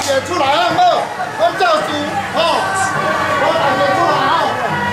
个出来啊，好，我教书，吼，我大家出来啊。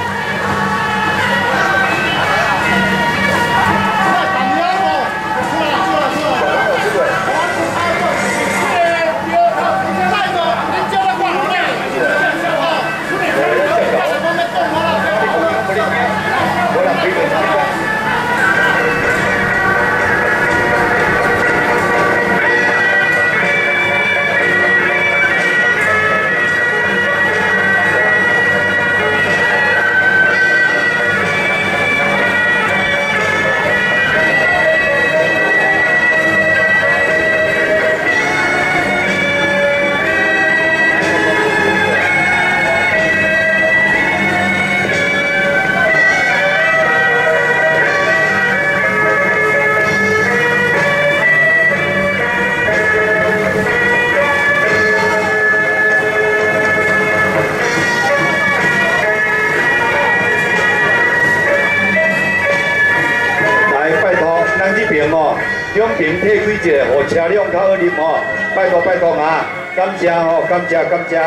两边退几个，互车辆较好入吼，拜托拜托啊！感谢吼，感谢感谢。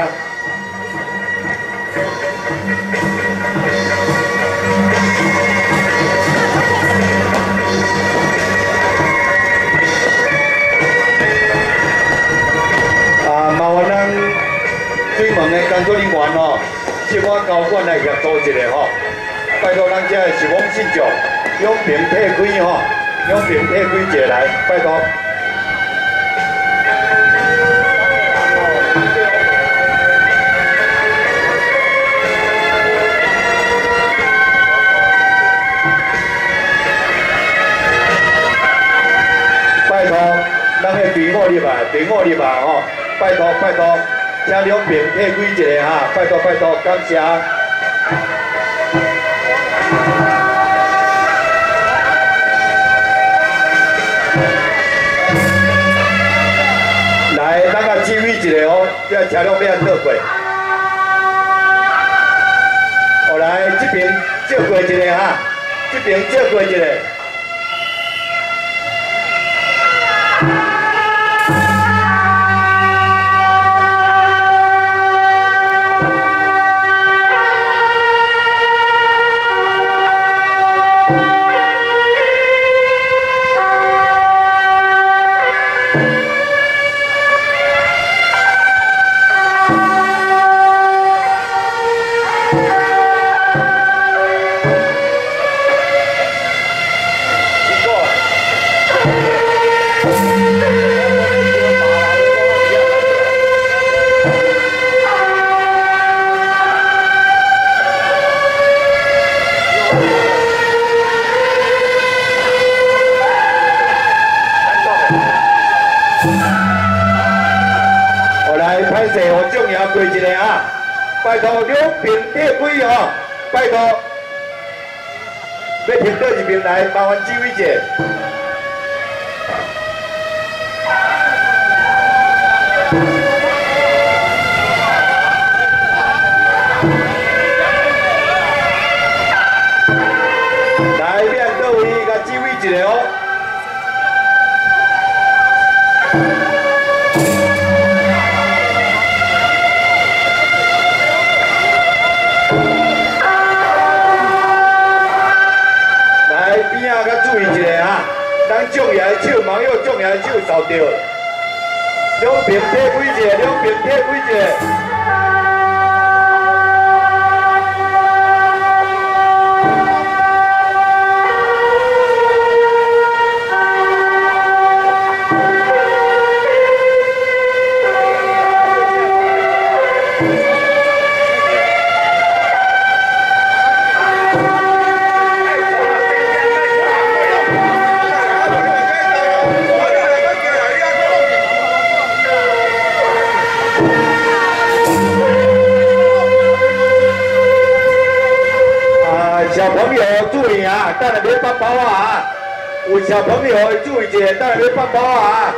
麻烦咱水门的工作人员吼，请我交管来协助一下吼，拜托咱这是往信众，两边退开吼。 两边退几个来，拜托。拜托，咱的队伍入来，队伍入来吼，拜托拜托，请两边退几个哈，拜托拜托，感谢。 来，咱甲指挥一下哦，这车辆要倒过。哦，来这边借过一个哈，这边借过一个。过一个啊！拜托两边退开哦！拜托，要停到一边来，麻烦指挥者。来，免各位甲指挥一下哦。 注意一下啊！咱种野的手，网友种野的手受到，两边退几个，两边退几个。小朋友注意啊，等下别放包啊！有小朋友注意一下，等下别放包啊！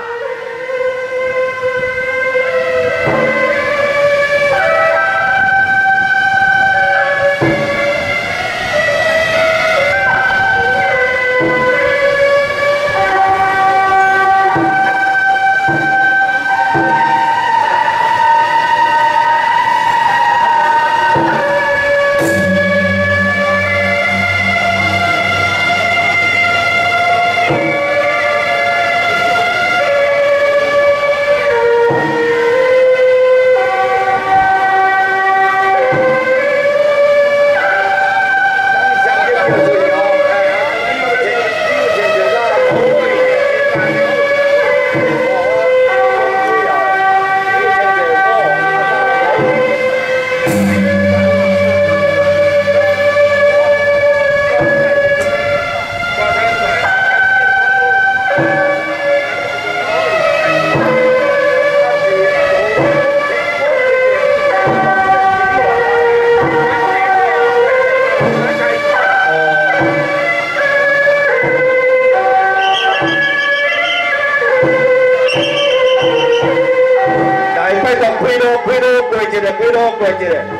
开路过一个，开路过一个。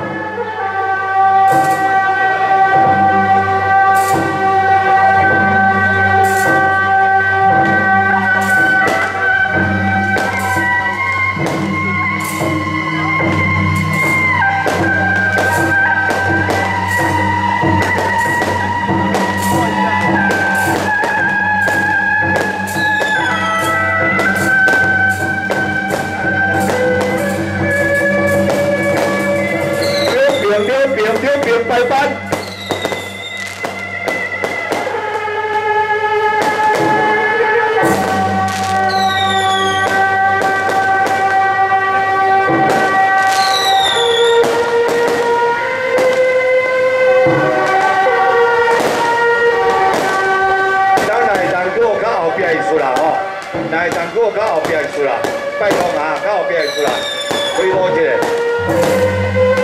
拜班。当然，当搁有较后壁意思啦吼，那当搁有较后壁意思啦，拜托啊，较后壁意思啦，开路一个。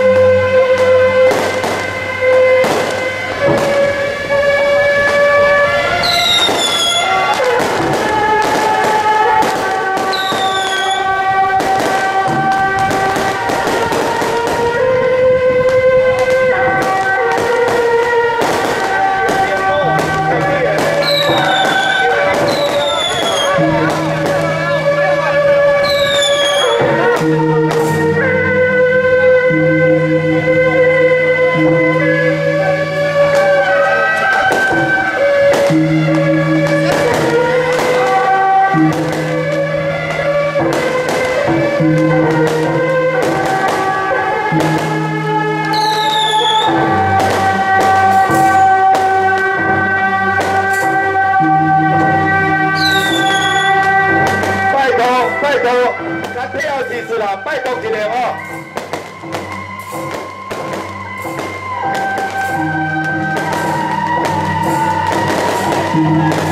拜托，咱配合技术啦，拜托一下哦。